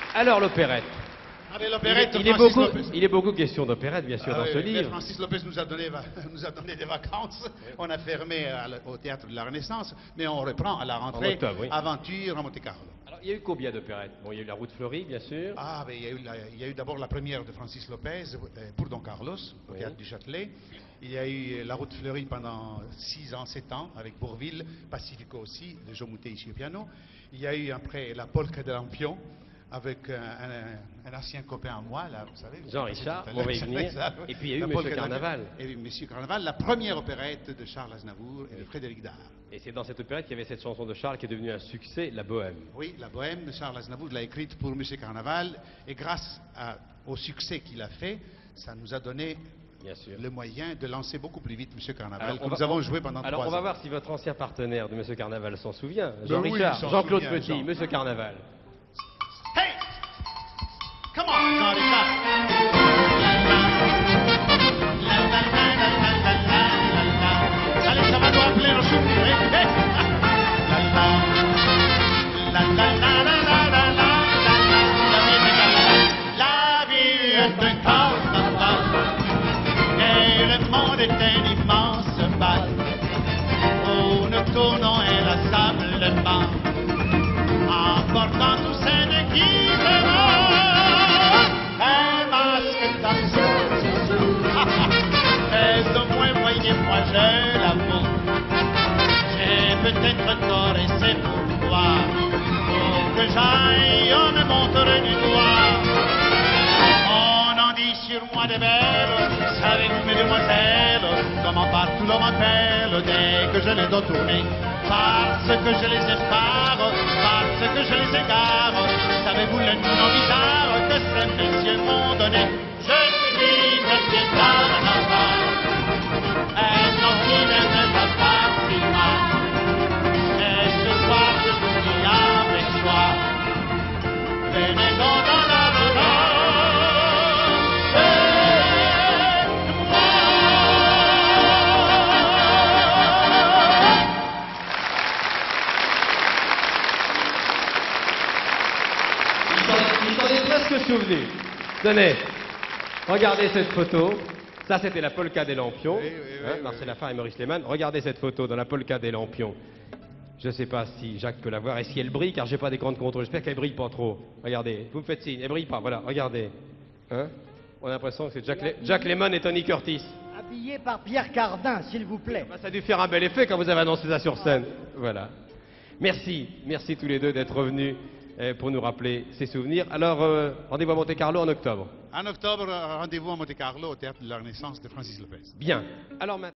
Alors l'opérette. Ah, mais l'opérette, Il est Francis beaucoup, Lopez. il est beaucoup question d'opérette, bien sûr, Ah dans oui, ce mais livre. Francis Lopez nous a donné des vacances. On a fermé au théâtre de la Renaissance, mais on reprend à la rentrée. En octobre, oui. Aventure à Monte Carlo. Alors, il y a eu combien d'opérettes? Bon, il y a eu La Route fleurie, bien sûr. Ah, mais il y a eu d'abord la première de Francis Lopez pour Don Carlos, au Oui. théâtre du Châtelet. Il y a eu La Route fleurie pendant 6 ans, 7 ans, avec Bourvil, Pacifico aussi, de Jean Moutet ici au piano. Il y a eu après La Polka de Lampion, avec un ancien copain à moi, là, vous savez. Jean Richard, tout à on va l'heure, y venir. ça, oui. Et puis il y a eu La Monsieur Polka de Lampion. Carnaval. Et Monsieur Carnaval, la première opérette de Charles Aznavour et de Frédéric Dard. Et c'est dans cette opérette qu'il y avait cette chanson de Charles qui est devenue un succès, La Bohème. Oui, la Bohème de Charles Aznavour, je l'ai écrite pour Monsieur Carnaval, et grâce au succès qu'il a fait, ça nous a donné Bien sûr. le moyen de lancer beaucoup plus vite Monsieur Carnaval, Alors, que nous avons joué pendant 3 Alors, ans. on va voir si votre ancien partenaire de Monsieur Carnaval s'en souvient. Ben Jean oui, Richard, il s'en Jean-Claude souvient, Petit, Jean. Monsieur Carnaval. Hey! Come on, Jean Richard! Allez, ça va nous rappeler nos souvenirs, hein? Hey! La la la la la la la la la vie est un carnaval et le monde est un immense bal où nous tournons inlassablement en portant tous ces déguisements. Un masque d'absurde, mais au moins voyez-moi, je l'avoue, j'ai peut-être tort et c'est pourquoi, pour que j'aille, on me montre du doigt. On en dit sur moi des belles, savez-vous mesdemoiselles, comment partout l'on m'appelle dès que je les dois tourner, parce que je les effare, parce que je les égare. Savez-vous le nom bizarre que ces messieurs m'ont donné? Je suis Monsieur Carnaval, un nom qui ne me va pas si mal. Et ce soir je vous dis avec joie, venez donc dans la Il s'en est presque souvenu. Tenez, regardez cette photo. Ça, c'était la polka des Lampions. Oui, oui, oui, Marcel oui. Lafare et Maurice Lehmann. Regardez cette photo dans la polka des Lampions. Je ne sais pas si Jacques peut la voir et si elle brille, car j'ai pas d'écran de contrôle. J'espère qu'elle brille pas trop. Regardez, vous me faites signe, elle brille pas. Voilà, regardez. Hein? On a l'impression que c'est Jack Lemmon et Tony Curtis. Habillé par Pierre Cardin, s'il vous plaît. Bah, ça a dû faire un bel effet quand vous avez annoncé ça sur scène. Voilà. Merci tous les deux d'être revenus pour nous rappeler ces souvenirs. Alors, rendez-vous à Monte Carlo en octobre. En octobre, rendez-vous à Monte Carlo au théâtre de la Renaissance de Francis Lopez. Bien. Alors maintenant.